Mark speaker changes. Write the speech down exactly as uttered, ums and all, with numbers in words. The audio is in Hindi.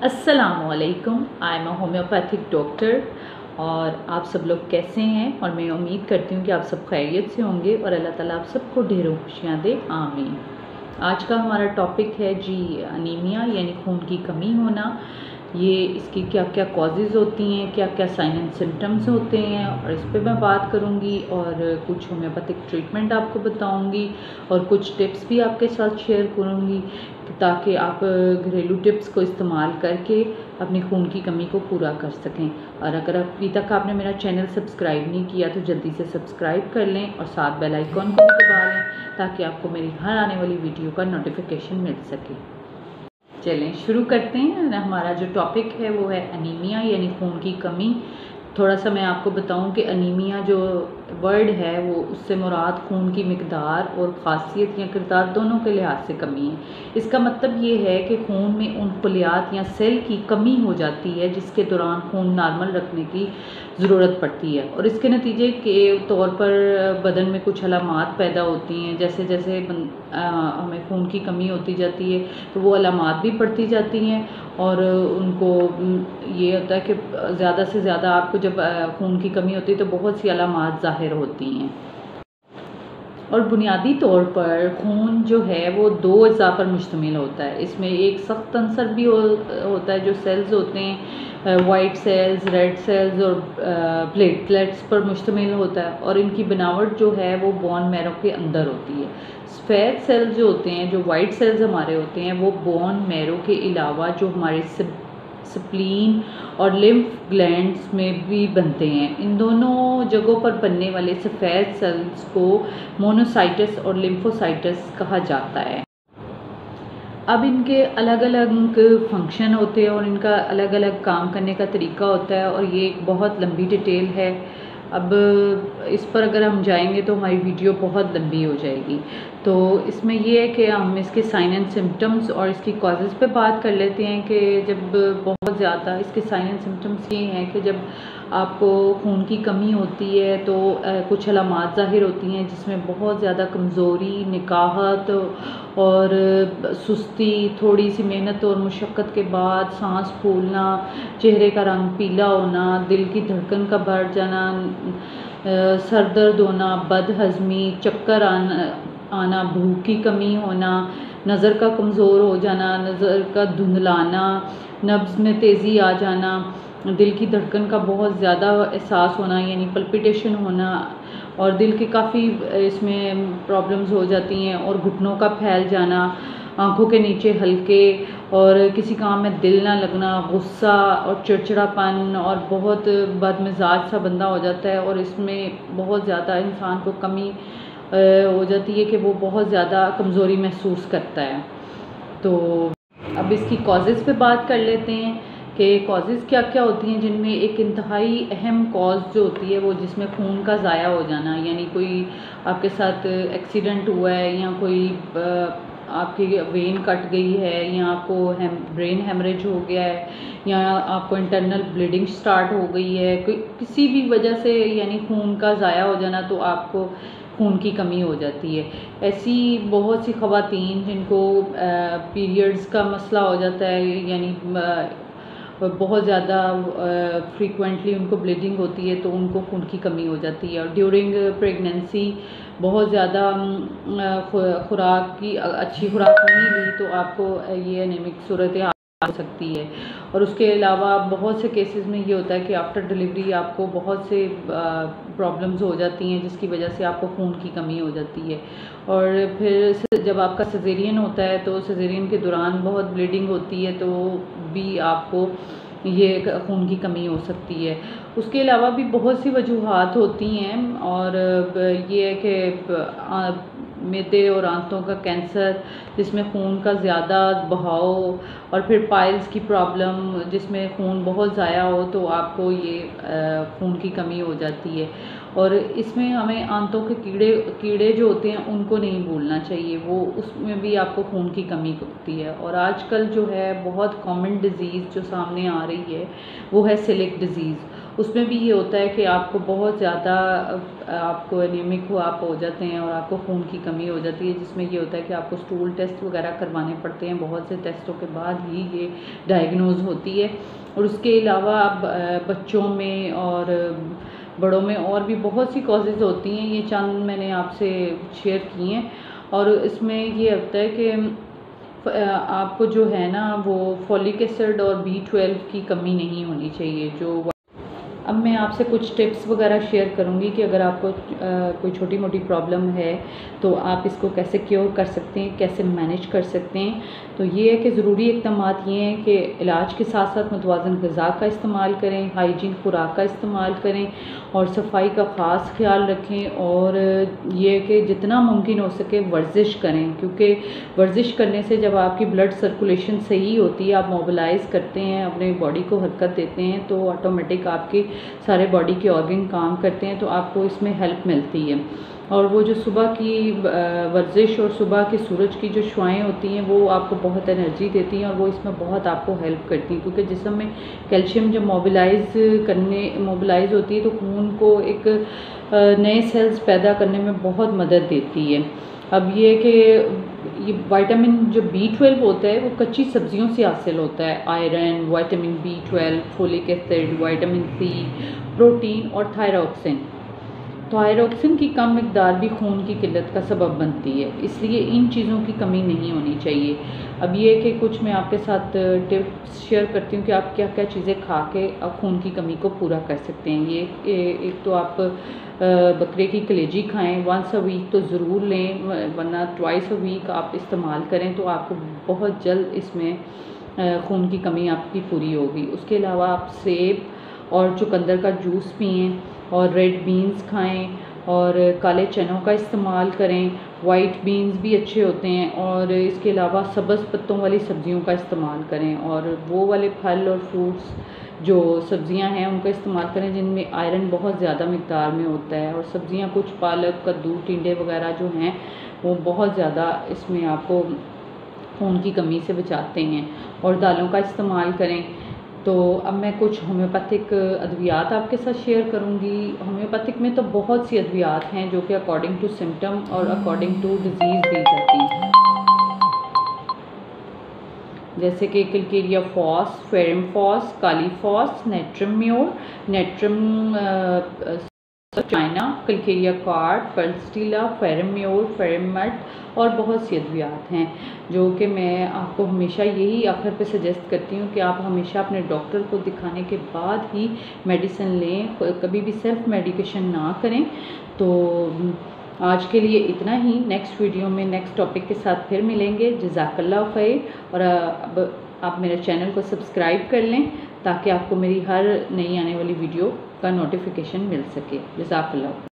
Speaker 1: अस्सलामुअलैकुम, I am a homeopathic doctor. और आप सब लोग कैसे हैं? और मैं उम्मीद करती हूँ कि आप सब खैरियत से होंगे और अल्लाह ताला आप सबको ढेरों खुशियाँ दे, आमीन। आज का हमारा टॉपिक है जी अनीमिया यानी खून की कमी होना। ये इसकी क्या क्या कॉजेज़ होती हैं, क्या क्या साइन एंड सिम्टम्स होते हैं, और इस पे मैं बात करूँगी और कुछ होम्योपैथिक ट्रीटमेंट आपको बताऊँगी और कुछ टिप्स भी आपके साथ शेयर करूँगी ताकि आप घरेलू टिप्स को इस्तेमाल करके अपनी खून की कमी को पूरा कर सकें। और अगर अभी तक आपने मेरा चैनल सब्सक्राइब नहीं किया तो जल्दी से सब्सक्राइब कर लें और साथ बेल आइकॉन को भी दबा लें ताकि आपको मेरी हर आने वाली वीडियो का नोटिफिकेशन मिल सके। चलें शुरू करते हैं। हमारा जो टॉपिक है वो है अनीमिया यानी खून की कमी। थोड़ा सा मैं आपको बताऊं कि अनीमिया जो वर्ड है वो उससे मुराद खून की मिकदार और ख़ासियत या किरदार दोनों के लिहाज से कमी है। इसका मतलब ये है कि खून में उन खलियात या सेल की कमी हो जाती है जिसके दौरान खून नॉर्मल रखने की ज़रूरत पड़ती है, और इसके नतीजे के तौर पर बदन में कुछ अलामात पैदा होती हैं। जैसे जैसे आ, हमें खून की कमी होती जाती है तो वो अलामात भी बढ़ती जाती हैं, और उनको ये होता है कि ज़्यादा से ज़्यादा आपको जब खून की कमी होती है तो बहुत सी अलामात ज़ाहिर होती हैं। और बुनियादी तौर पर खून जो है वो दो अज़ा पर मुश्तमिल होता है। इसमें एक सख्त अंसर भी हो, होता है जो सेल्स होते हैं, वाइट सेल्स, रेड सेल्स और प्लेटलेट्स पर मुश्तमिल होता है, और इनकी बनावट जो है वो बोन मैरो के अंदर होती है। सफ़ेद सेल्स जो होते हैं, जो वाइट सेल्स हमारे होते हैं, वो बोन मैरो के अलावा जो हमारे स्प्लीन और लिम्फ ग्लैंड्स में भी बनते हैं। इन दोनों जगहों पर बनने वाले सफ़ेद सेल्स को मोनोसाइटस और लिम्फोसाइटस कहा जाता है। अब इनके अलग अलग फंक्शन होते हैं और इनका अलग अलग काम करने का तरीका होता है, और ये एक बहुत लंबी डिटेल है। अब इस पर अगर हम जाएंगे तो हमारी वीडियो बहुत लंबी हो जाएगी। तो इसमें ये है कि हम इसके साइन एंड सिम्टम्स और इसकी कॉजेज़ पे बात कर लेते हैं कि जब बहुत ज़्यादा इसके साइन एंड सिम्टम्स ये हैं कि जब आपको खून की कमी होती है तो कुछ अलामात ज़ाहिर होती हैं जिसमें बहुत ज़्यादा कमज़ोरी, निकाहत और सुस्ती, थोड़ी सी मेहनत और मुशक्क़त के बाद सांस फूलना, चेहरे का रंग पीला होना, दिल की धड़कन का बढ़ जाना, सर दर्द होना, बदहज़मी, चक्कर आना आना भूख की कमी होना, नज़र का कमज़ोर हो जाना, नज़र का धुंधलाना, नब्ज़ में तेज़ी आ जाना, दिल की धड़कन का बहुत ज़्यादा एहसास होना यानी पल्पिटेशन होना, और दिल के काफ़ी इसमें प्रॉब्लम्स हो जाती हैं, और घुटनों का फैल जाना, आँखों के नीचे हल्के, और किसी काम में दिल ना लगना, गुस्सा और चिड़चिड़ापन, और बहुत बदमिजाज सा बंदा हो जाता है, और इसमें बहुत ज़्यादा इंसान को कमी हो जाती है कि वो बहुत ज़्यादा कमज़ोरी महसूस करता है। तो अब इसकी कॉजेज़ पे बात कर लेते हैं कि कॉजेज़ क्या क्या होती हैं, जिनमें एक इंतहाई अहम कॉज जो होती है वो जिसमें खून का ज़ाया हो जाना, यानी कोई आपके साथ एक्सीडेंट हुआ है या कोई आपकी वेन कट गई है या आपको हेम ब्रेन हेमरेज हो गया है या आपको इंटरनल ब्लीडिंग स्टार्ट हो गई है, कोई किसी भी वजह से यानी खून का ज़ाया हो जाना, तो आपको खून की कमी हो जाती है। ऐसी बहुत सी ख़वातीन जिनको पीरियड्स का मसला हो जाता है, यानी बहुत ज़्यादा फ्रीक्वेंटली उनको ब्लीडिंग होती है, तो उनको खून की कमी हो जाती है। और ड्यूरिंग प्रेगनेंसी बहुत ज़्यादा खुराक की अच्छी खुराक नहीं ली तो आपको ये एनीमिक सूरत हो सकती है। और उसके अलावा बहुत से केसेस में ये होता है कि आफ्टर डिलीवरी आपको बहुत से प्रॉब्लम्स हो जाती हैं जिसकी वजह से आपको खून की कमी हो जाती है। और फिर जब आपका सिजेरियन होता है तो सिजेरियन के दौरान बहुत ब्लीडिंग होती है, तो भी आपको ये खून की कमी हो सकती है। उसके अलावा भी बहुत सी वजूहात होती हैं, और ये है कि मैदे और आंतों का कैंसर जिसमें खून का ज़्यादा बहाव, और फिर पाइल्स की प्रॉब्लम जिसमें खून बहुत ज़ाया हो तो आपको ये खून की कमी हो जाती है। और इसमें हमें आंतों के कीड़े कीड़े जो होते हैं उनको नहीं भूलना चाहिए, वो उसमें भी आपको खून की कमी होती है। और आजकल जो है बहुत कॉमन डिज़ीज़ जो सामने आ रही है वो है सिलिक डिज़ीज़, उसमें भी ये होता है कि आपको बहुत ज़्यादा आपको एनीमिक हो आप हो जाते हैं और आपको खून की कमी हो जाती है, जिसमें ये होता है कि आपको स्टूल टेस्ट वगैरह करवाने पड़ते हैं। बहुत से टेस्टों के बाद ही ये डायग्नोज होती है। और उसके अलावा आप बच्चों में और बड़ों में और भी बहुत सी कॉजेज़ होती हैं, ये चंद मैंने आपसे शेयर की हैं। और इसमें ये होता है कि आपको जो है ना वो फॉलिक एसिड और बी ट्वेल्व की कमी नहीं होनी चाहिए। जो अब मैं आपसे कुछ टिप्स वगैरह शेयर करूंगी कि अगर आपको आ, कोई छोटी मोटी प्रॉब्लम है तो आप इसको कैसे क्योर कर सकते हैं, कैसे मैनेज कर सकते हैं। तो ये है कि ज़रूरी इक़दाम ये हैं कि इलाज के साथ साथ मुतवाज़न ग़िज़ा का इस्तेमाल करें, हाइजीन खुराक का इस्तेमाल करें और सफाई का ख़ास ख्याल रखें। और ये कि जितना मुमकिन हो सके वर्जिश करें, क्योंकि वर्जिश करने से जब आपकी ब्लड सर्कुलेशन सही होती है, आप मोबिलाइज़ करते हैं, अपने बॉडी को हरकत देते हैं, तो ऑटोमेटिक आपके सारे बॉडी के ऑर्गन काम करते हैं, तो आपको इसमें हेल्प मिलती है। और वो जो सुबह की वर्जिश और सुबह की सूरज की जो शुआएं होती हैं वो आपको बहुत एनर्जी देती हैं और वो इसमें बहुत आपको हेल्प करती हैं, क्योंकि जिस्म में कैल्शियम जब मोबिलाइज करने मोबिलाइज होती है तो खून को एक नए सेल्स पैदा करने में बहुत मदद देती है। अब ये कि ये विटामिन जो बी ट्वेल्व होता है वो कच्ची सब्जियों से हासिल होता है। Iron, vitamin B twelve, folic acid, vitamin C, protein और थायरॉक्सिन। थायरॉक्सिन की कम मिकदार भी खून की किल्लत का सबब बनती है, इसलिए इन चीज़ों की कमी नहीं होनी चाहिए। अब ये कि कुछ मैं आपके साथ टिप्स शेयर करती हूँ कि आप क्या क्या चीज़ें खा के आप खून की कमी को पूरा कर सकते हैं। ये एक तो आप बकरे की कलेजी खाएं, वंस अ वीक तो ज़रूर लें, वरना ट्वाइस अ वीक आप इस्तेमाल करें तो आपको बहुत जल्द इसमें खून की कमी आपकी पूरी होगी। उसके अलावा आप सेब और चुकंदर का जूस पिएं और रेड बीन्स खाएं और काले चनों का इस्तेमाल करें। वाइट बीन्स भी अच्छे होते हैं। और इसके अलावा सब्ज़ पत्तों वाली सब्जियों का इस्तेमाल करें और वो वाले फल और फ्रूट्स जो सब्जियां हैं उनका इस्तेमाल करें जिनमें आयरन बहुत ज़्यादा मिकदार में होता है। और सब्जियां कुछ पालक, कद्दू, टिंडे वगैरह जो हैं वो बहुत ज़्यादा इसमें आपको खून की कमी से बचाते हैं। और दालों का इस्तेमाल करें। तो अब मैं कुछ होम्योपैथिक अद्वियात आपके साथ शेयर करूंगी। होम्योपैथिक में तो बहुत सी अद्वियात हैं जो कि अकॉर्डिंग टू सिम्टम और अकॉर्डिंग टू डिजीज़ दी जाती हैं, जैसे कि calcarea phos, ferrum phos, kali phos, natrum mur, natrum China, calcarea कार्ड, pulsatilla, ferrum mur, ferrum met और बहुत सी अद्वियात हैं जो कि मैं आपको हमेशा यही आखिर पे सजेस्ट करती हूँ कि आप हमेशा अपने डॉक्टर को दिखाने के बाद ही मेडिसिन लें, कभी भी सेल्फ मेडिकेशन ना करें। तो आज के लिए इतना ही। नेक्स्ट वीडियो में नेक्स्ट टॉपिक के साथ फिर मिलेंगे। जज़ाकल्लाह खैर। और अब आप मेरे चैनल को सब्सक्राइब कर लें ताकि आपको मेरी हर नई आने वाली वीडियो का नोटिफिकेशन मिल सके। जज़ाकल्लाह।